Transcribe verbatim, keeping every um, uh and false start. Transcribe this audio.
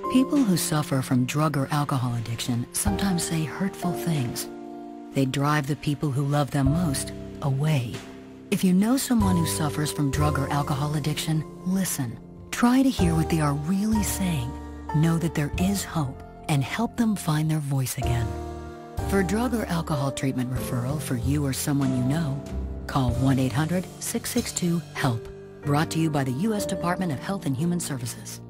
People who suffer from drug or alcohol addiction sometimes say hurtful things. They drive the people who love them most away. If you know someone who suffers from drug or alcohol addiction, listen. Try to hear what they are really saying. Know that there is hope and help them find their voice again. For drug or alcohol treatment referral for you or someone you know, call one eight hundred, six six two, HELP. Brought to you by the U S Department of Health and Human Services.